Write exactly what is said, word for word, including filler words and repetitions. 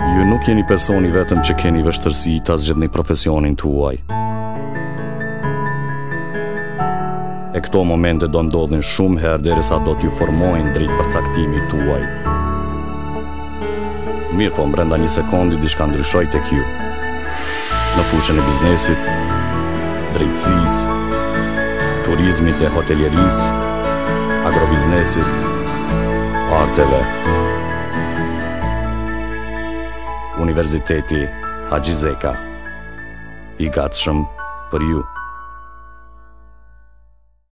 Ju nuk jeni personi vetëm që keni vështërsi ta zgjedhni profesionin tuaj. E këto momente do ndodhin shumë herë derisa do t'ju formojnë drejt përcaktimit tuaj. Mirë po, brenda një sekundi diçka ndryshoj tek ju. Në fushën e biznesit, drejtësisë, turizmit e hotelierisë, agrobiznesit, arteve. Universiteti Haxhi Zeka, i gatshëm për ju.